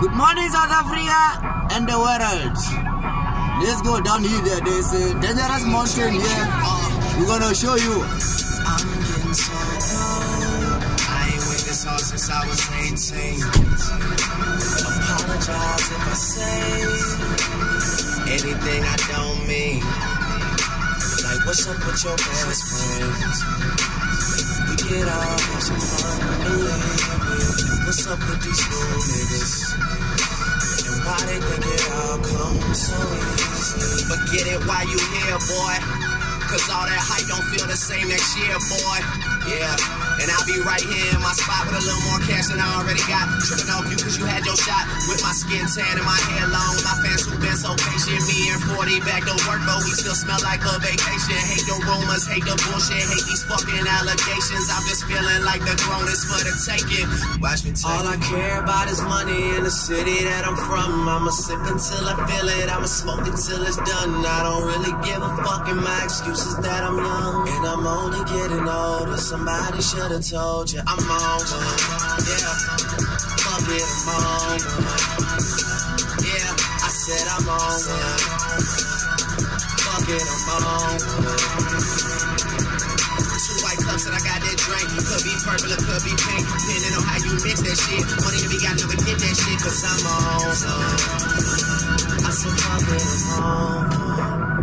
Good morning, South Africa and the world. Let's go down here. There's a dangerous mountain here. We're gonna show you. I'm getting so old. I ain't with this hard since I was 18. Apologize if I say anything I don't mean. Like, what's up with your best friends? We get off, have some fun, believe it. What's up with these new niggas? And why they think it all comes so easy? But get it while you here, boy. Cause all that hype don't feel the same next year, boy. Yeah, and I'll be right here in my spot with a little more cash than I already got. Tripping off you cause you had your shot. With my skin tan and my hair long. My fans who been so patient. Me and 40 back to work, but we still smell like a vacation. Hate the rumors, hate the bullshit, hate these fucking allegations. I'm just feeling like the throne is for the taking. Watch me take all I care about is money in the city that I'm from. I'ma sip until I feel it, I'ma smoke it till it's done. I don't really give a fuck, and my excuse is that I'm young. And I'm only getting older. Somebody should've told you I'm on one. Yeah, fuck it, I'm on one. Yeah, I said I'm on one. Fuck it, I'm on one. 2 white cups and I got that drink. Could be purple or could be pink, depending on how you mix that shit. Money to be got, never get that shit, cause I'm on one. I said fuck it, I'm on one.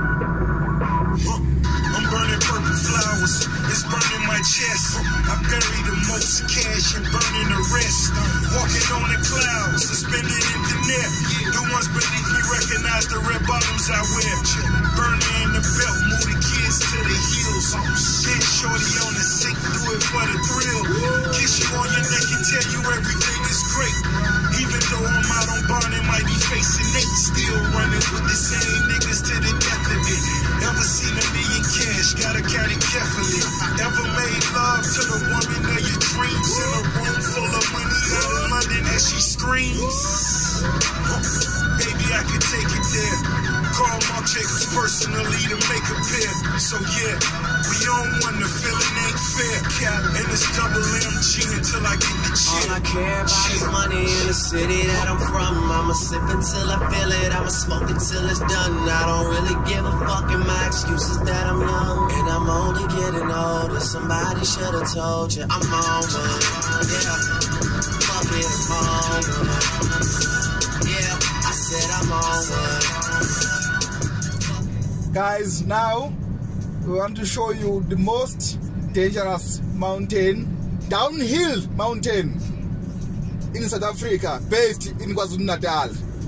I'm burning purple flowers, it's burning my chest. I bury the most cash and burning the rest. Walking on the clouds, suspended in the net. The ones beneath me recognize the red bottoms I wear. Burning in the belt, move the kids to the heels. Get shorty on the sink, do it for the thrill. Kiss you on your neck and tell you everything is great. Even though I'm out on bond and might be facing Nate, still running with the same niggas to the death of it. Ever seen $1 million cash, gotta count it carefully. Ever made love to the woman of your dreams in a room full of money out in London as she screams? Baby, I could take it there. Call Mark Jacobs personally to make a pair. So yeah, we on one, the feeling ain't fair. And it's double MG until I get the check. All I care about is money in the city that I'm from. I'ma sip until I feel it, I'ma smoke it till it's done. I don't really give a fuck, and my excuse is that I'm young. And I'm only getting older. Somebody should've told you I'm on one. Yeah, fuck it, I'm on one. Yeah, I said I'm on one. Guys, now we want to show you the most dangerous mountain, downhill mountain in South Africa, based in KwaZulu-Natal,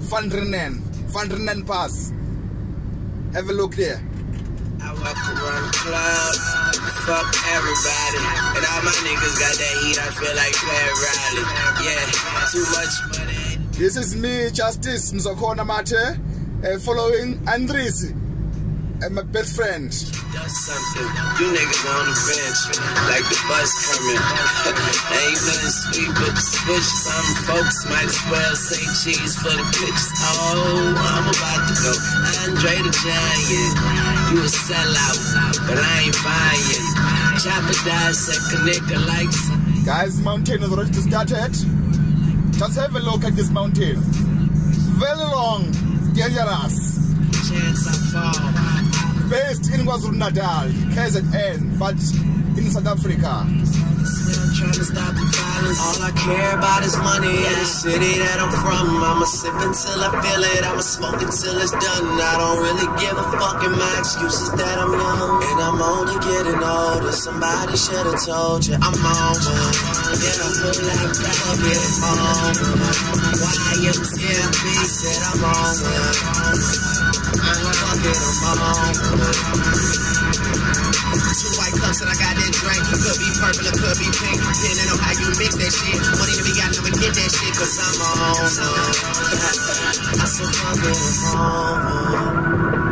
Reenen Pass. Have a look there. I walk around the clouds, fuck everybody, and all my niggas got that heat, I feel like Pat Riley. Yeah, too much money. This is me, Justice Mzokona Mate, following Andres, my best friend. Does something, you niggas on the bench, like the bus coming. Ain't nothing sweet but the switch. Some folks might as well say cheese for the pitches. Oh, I'm about to go Andre the Giant. You a sellout, but I ain't buying. Chopper dissect a nigga like some. Guys, mountain is already started. Just have a look at this mountain. Very long, dangerous. Chance I fall. Based in KwaZulu-Natal, KZN, but in South Africa. Trying to stop the violence. All I care about is money in the city that I'm from. I'ma sip until I feel it, I'ma smoke it till it's done. I don't really give a fuck, and my excuse is that I'm young. And I'm only getting older. Somebody should've told you I'm on one. Yeah, look like that, get it on one. YMCMB said I'm on one. Fuck it, I'm on one. 2 white cups and I got that drink. Could be purple or could be pink, depending on how you mix that shit. Money to be got, never get that shit, cause I'm on one. I said fuck it, I'm on one.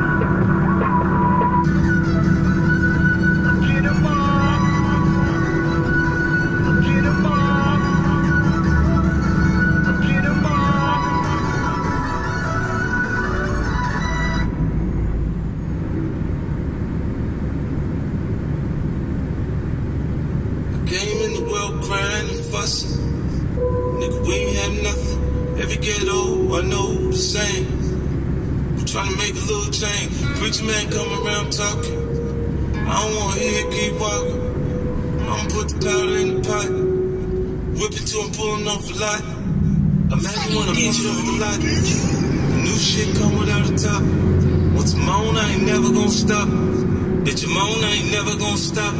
Came in the world crying and fussing. Nigga, we ain't have nothing. Every ghetto I know the same. We're trying to make a little change. Preacher man come around talking. I don't want to hear it, keep walking. I'ma put the powder in the pot. Whip it till I'm pulling off a lot. Imagine when I'm pulling off the lot. The new shit come without a top. Once I'm on, I ain't never gonna stop. Bitch, I'm on, I ain't never gonna stop.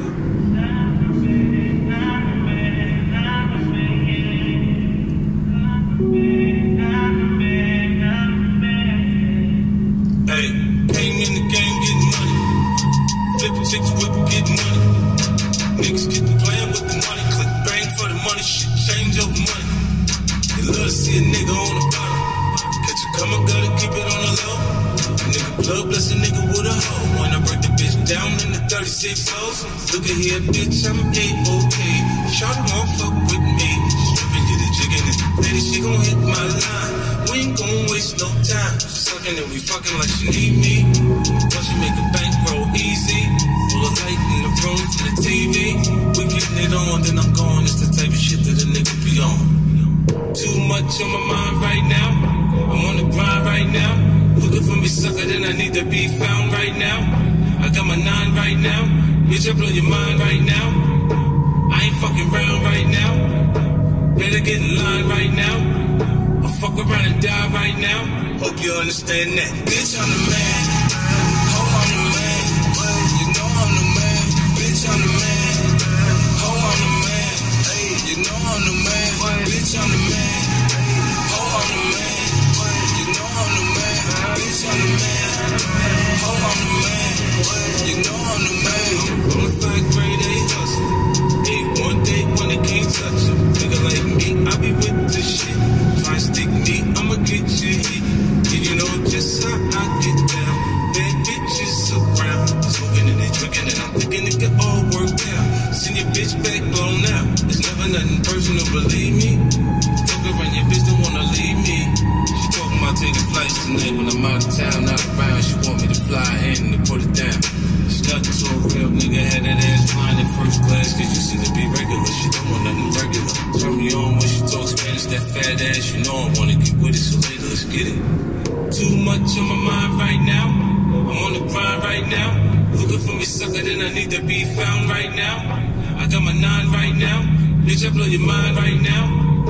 Hey, came in the game getting money. Flipping chicks, whipping, getting money. Niggas get the plan with the money. Click bang for the money, shit change over money. You love to see a nigga on the bottom. Catch you coming, gotta keep it on the low. A nigga plug, bless a nigga with a hoe. When I break the bitch down in the 36 hoes. Look at here, bitch, I'm A-OK. Shawty won't fuck with me. Stripping, get it jigging it. Lady, she gon' hit my line. We ain't gon' waste no time. She sucking and we fucking like she need me. Cause she make a bankroll easy. Full of light in the room for the TV. We getting it on, then I'm gone. It's the type of shit that a nigga be on. Too much on my mind right now. I'm on the grind right now. Looking for me sucker, then I need to be found right now. I got my 9 right now. Bitch, I blow your mind right now. I ain't fucking round right now. Better get in line right now. I'll fuck around and die right now. Hope you understand that. Bitch, I'm the man. Ho, I'm the man. You know I'm the man. Bitch, I'm the man. Ho, I'm the man. Hey, you know I'm the man. Bitch, I'm the man. Ho, I'm the man. You know I'm the man. Bitch, I'm the man. Ho, I'm the man. You know I'm the man. Bonafide grade A hustle. Hey, one day when they can't touch you. Nigga like me, I be with this shit. Try to stick me, I'ma get you hit. Did you know just how I get down? Bad bitches around. Smoking and they drinking and I'm thinking it could all work out. Send your bitch back blown out. It's never nothing personal, believe me. Fuck around, your bitch don't wanna leave me. She talking about taking flights tonight when I'm out of town, not around. She want me to fly in and put it down. It's nothing to a real nigga, had that ass flying in first class. Cause you seem to be regular, she don't want nothing regular. Turn me on when she talks Spanish, that fat ass. You know I wanna get with it, so later let's get it. Too much on my mind right now. I'm on the grind right now. Looking for me sucker, then I need to be found right now. I got my 9 right now. Bitch, I blow your mind right now.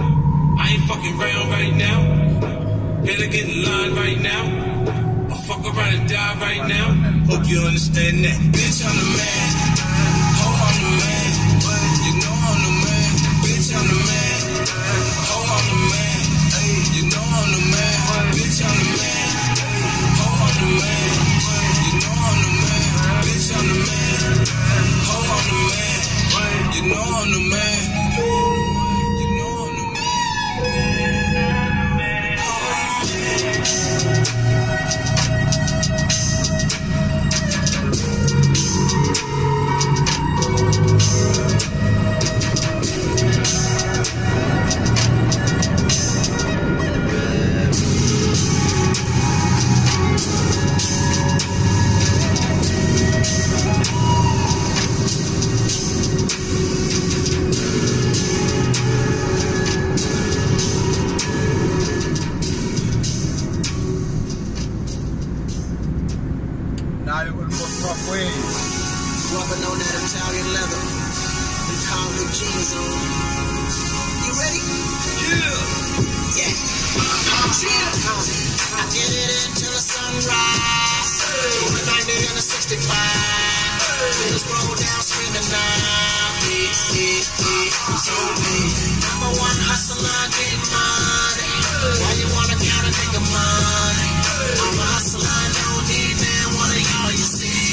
I ain't fucking round right now. Better get in line right now. I'll fuck around and die right now. Hope you understand that. Bitch, I'm the man. Ho, I'm the man. You know I'm the man. Bitch, I'm the man. Ho, I'm the man. Hey, you know I'm the man. Bitch, I'm the man. Ho, I'm the man. You know I'm the man. Bitch, I'm the man. Ho, I'm the man. You know I'm the man. You know I'm the man. Rubbing on that Italian leather. We call new jeans on. You ready? Yeah. I get it until the sunrise. Doing a 90 and a 65. Just roll down screaming now. So number one hustler getting money. Why you wanna count a nigga money? I'm a hustler, no need man. One of y'all you see.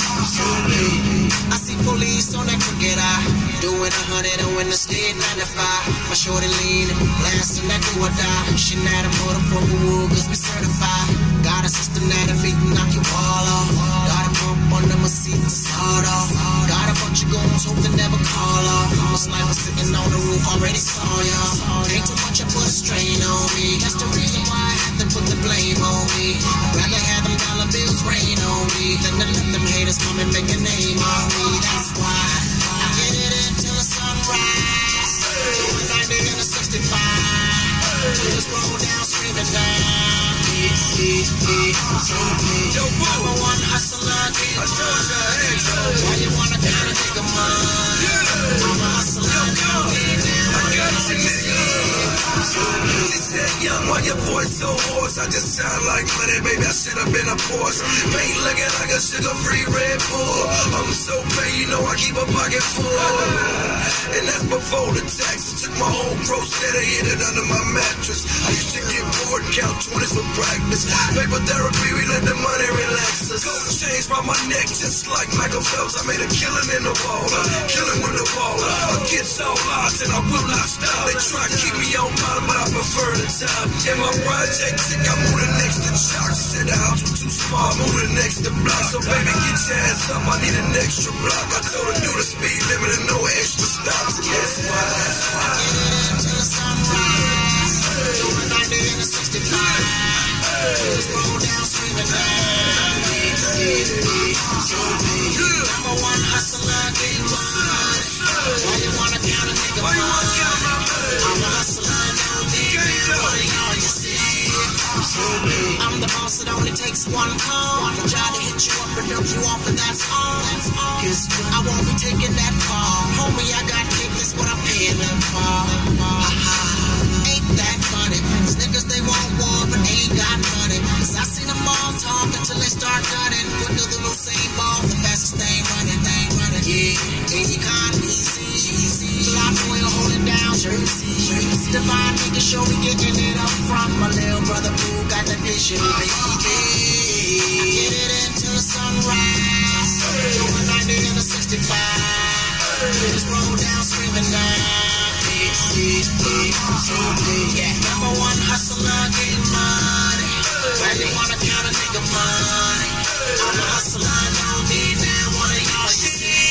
I see police on that crooked eye, doing 100 and when the state 95. My shorty leaning, blasting that do or die. She not a motherfucker wood, cause we certified. Got a system that'll beat and knock your wall off. Got a pump under my seat to start off. Got a bunch of goons, hope they never call off. I'm a sniper sitting on the roof, already saw y'all. Ain't too much, I put a strain on me. That's the reason why I have to put the blame on me. I'd rather have them dollar bills rain on me than to let them haters come and make a name on me. That's why I get it until the sunrise. Doing 90 and a 65. Just roll down, screaming down. Number one hustler, get money. Why you wanna count a nigga money? I'm a hustler, I got it, nigga. She said, young, why your voice so hoarse? I just sound like money, baby, I should have been a Porsche. Paint looking like a sugar-free Red Bull. I'm so paid, you know I keep a pocket full. And that's before the taxes. Took my whole gross net and hid it under my mattress. I used to get bored and count 20s for practice. Paper therapy, we let the money relax us. Gold chains round my neck just like Michael Phelps. I made a killing in the water, killing with the water. Against all odds and I will not stop. They try to keep me on mine, but I prefer the time. In my project, I moved the next to Chalk. She said the house was too small, moved the next to block. So baby, get your ass up, I need an extra block. I told her do the speed limit and no extra stops. And that's why. Till the sunrise, doing 90 and a 65. Just roll down, screaming down. Number one hustler, getting money. Why you wanna count a nigga money? I'm a hustler, don't need money, all you see. I'm the boss, it only takes one call. I try to hit you up and dump you off, and that's all. Guess what? I won't be taking that far. Homie, I got kicked, that's what I'm paying them for. Ain't that funny? These niggas, they want war, but they ain't got money. Cause I seen them all talk until they start gunning. Put the little same ball, the fastest thing running. Yeah, and you can't be easy. Till I'm well holding down Jersey. Divine nigga show me getting it up from my little brother Boo got the vision, baby. I get it until the sunrise. Doing 90 and a 65. Just roll down, screaming down. Yeah, number one hustler, getting money. Why you wanna count a nigga money? I'm a hustler, don't need that one of y'all, you see.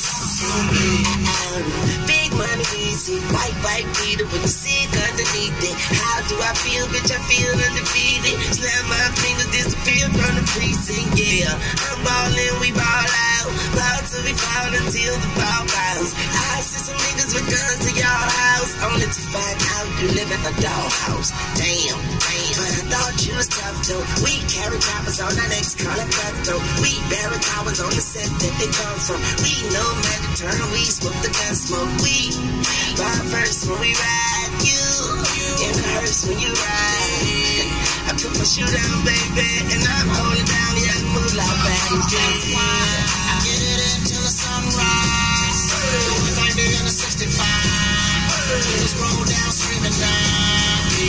Big money easy, white beater with the sick underneath it. How do I feel, bitch? I feel undefeated. Slam my fingers, disappear from the precinct, yeah. I'm ballin', we ball out. Ball till we fall until the ball bounce. I see some niggas with guns to y'all house, only to find out you live in a dollhouse. Damn. But I thought you was tough though. We carry choppers on our necks, call it cutthroat. We bury towers on the set that they come from. We know magic turn, we smoke the gun smoke. We ride first when we ride. You in the hearse when you ride. I put my shoe down, baby, and I'm holding down the young moolah, baby. That's why I get it until the sunrise. 90 and a 65. Just roll down, screaming down.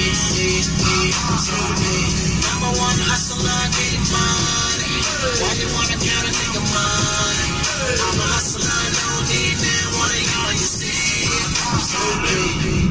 Number one hustler, getting money. Why you wanna count a nigga money? I'm a hustler, don't need that one of y'all, you see.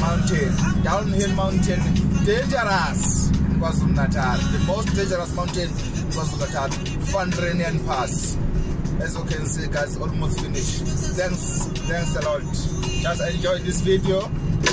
mountain, downhill mountain, dangerous in KwaZulu-Natal, the most dangerous mountain in KwaZulu-Natal, Reenen Pass. As you can see, guys, almost finished. Thanks a lot. Just enjoy this video.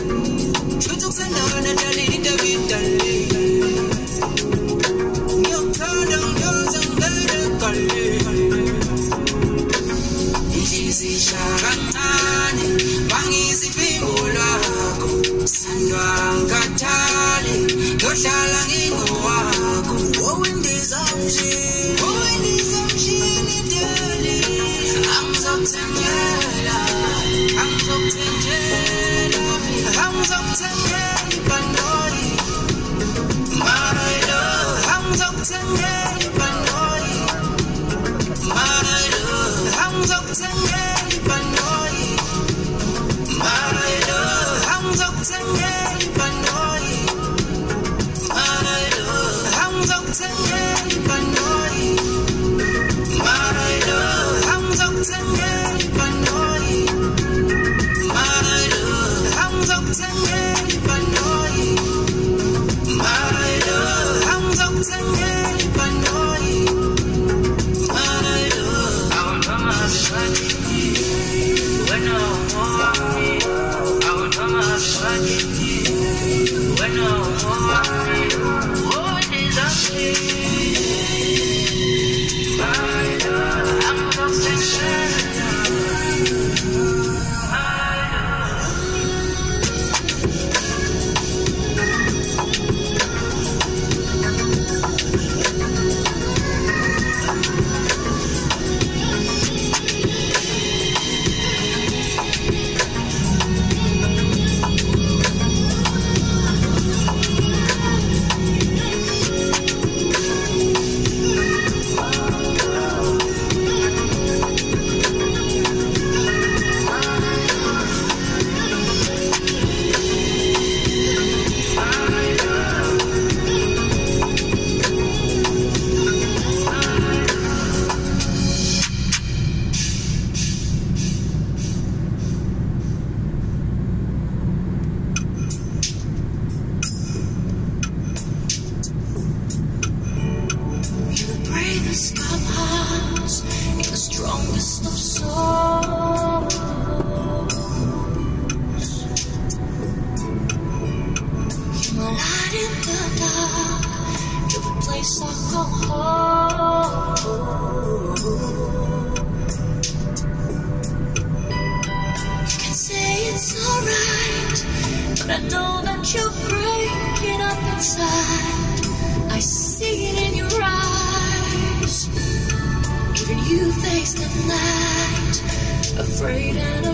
Afraid and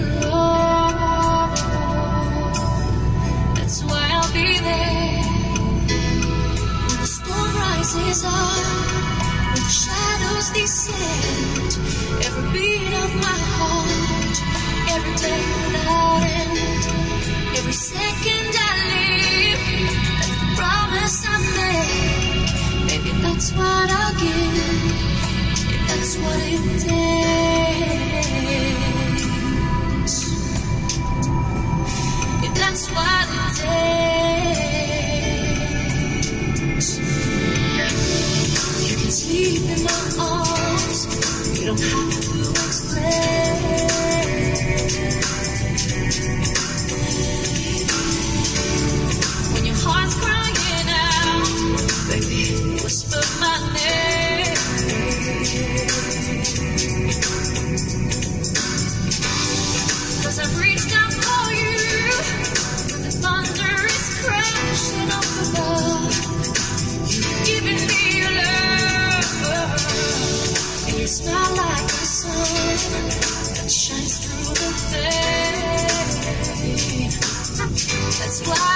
alone. That's why I'll be there when the storm rises up, when the shadows descend. Every beat of my heart, every day without end, every second I live, that's the promise I made. Maybe that's what I'll give, if that's what it takes. That's what it takes. You can sleep in my arms, you don't have to explain. When your heart's crying out, baby, whisper my name. 'Cause I've reached out for you. Thunder is crashing up above. You've given me your love, and you smile like the sun that shines through the pain. That's why